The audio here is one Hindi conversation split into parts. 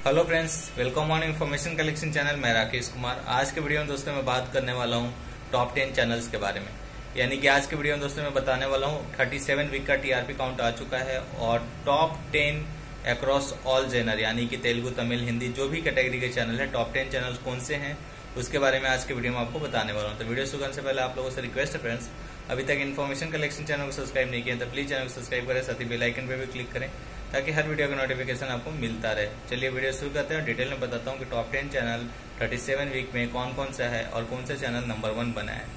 Hello friends, welcome on information collection channel. मैं राकेश कुमार। आज के वीडियो में दोस्तों मैं बात करने वाला हूं टॉप 10 चैनल्स के बारे में। यानी कि आज के वीडियो में दोस्तों मैं बताने वाला हूं 37 वीक का टीआरपी काउंट आ चुका है और टॉप 10 अक्रॉस ऑल जेनर यानी कि तेलुगु, तमिल, हिंदी जो भी कैटेगरी के चैनल है, टॉप 10 चैनल कौन से हैं उसके बारे में आज के वीडियो में आपको बताने वाला हूँ। तो वीडियो शुरू करने से पहले आप लोगों से रिक्वेस्ट है फ्रेंड्स, अभी तक इन्फॉर्मेशन कलेक्शन चैनल को सब्सक्राइब नहीं किया तो प्लीज चैनल को सब्सक्राइब करें, साथ ही बेल आइकन पे भी क्लिक करें ताकि हर वीडियो का नोटिफिकेशन आपको मिलता रहे। चलिए वीडियो शुरू करते हैं और डिटेल में बताता हूँ कि टॉप 10 चैनल 37 वीक में कौन कौन सा है और कौन सा चैनल नंबर 1 बना है।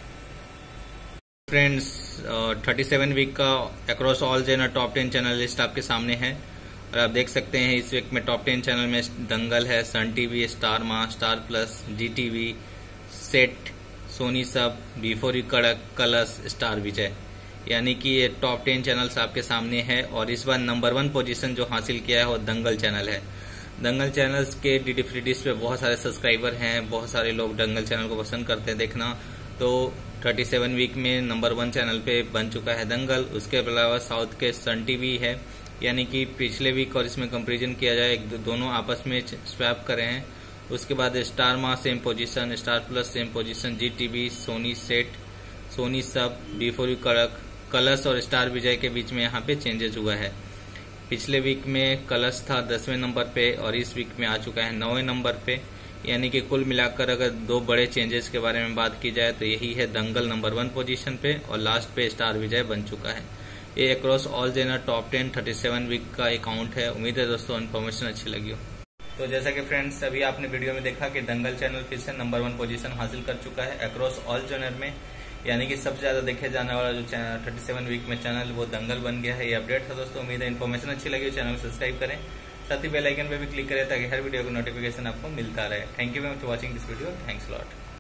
फ्रेंड्स, 37 वीक का across all genre top 10 channel list आपके सामने है और आप देख सकते हैं इस वीक में टॉप 10 चैनल में दंगल है, Sun TV, Star Maa, Star Plus, Zee TV, Set, Sony SAB, before you Kadak, Colors, Star Vijay. यानी कि ये टॉप 10 चैनल्स आपके सामने है और इस बार नंबर 1 पोजीशन जो हासिल किया है वो दंगल चैनल है। दंगल चैनल्स के डीडी फ्री डिश पे बहुत सारे सब्सक्राइबर हैं, बहुत सारे लोग दंगल चैनल को पसंद करते हैं देखना। तो 37 वीक में नंबर 1 चैनल पे बन चुका है दंगल। उसके अलावा साउथ के सन टीवी है, यानी कि पिछले वीक और इसमें कंपेरिजन किया जाए, दोनों आपस में स्वैप करे हैं। उसके बाद Star Maa same position, Star Plus same position, Zee TV, Sony Set, Sony SAB, before you Kadak, Colors और स्टार विजय के बीच में यहाँ पे चेंजेस हुआ है। पिछले वीक में कलर्स था 10वें नंबर पे और इस वीक में आ चुका है 9वें नंबर पे। यानी कि कुल मिलाकर अगर दो बड़े चेंजेस के बारे में बात की जाए तो यही है, दंगल नंबर 1 पोजीशन पे और लास्ट पे स्टार विजय बन चुका है। ये across all genre top 10 37 week का अकाउंट है। उम्मीद है दोस्तों इन्फॉर्मेशन अच्छी लगी हो। तो जैसा कि फ्रेंड्स अभी आपने वीडियो में देखा कि दंगल चैनल फिर से नंबर 1 पोजीशन हासिल कर चुका है अक्रॉस ऑल जेनर में। यानी कि सबसे ज्यादा देखे जाने वाला जो 37 वीक में चैनल वो दंगल बन गया है। ये अपडेट था दोस्तों। उम्मीद है इन्फॉर्मेशन अच्छी लगी हो। चैनल को सब्सक्राइब करें, साथ ही बेल आइकन पे भी क्लिक करें ताकि हर वीडियो का नोटिफिकेशन आपको मिलता रहे। Thank you very much for watching this video. Thanks lot.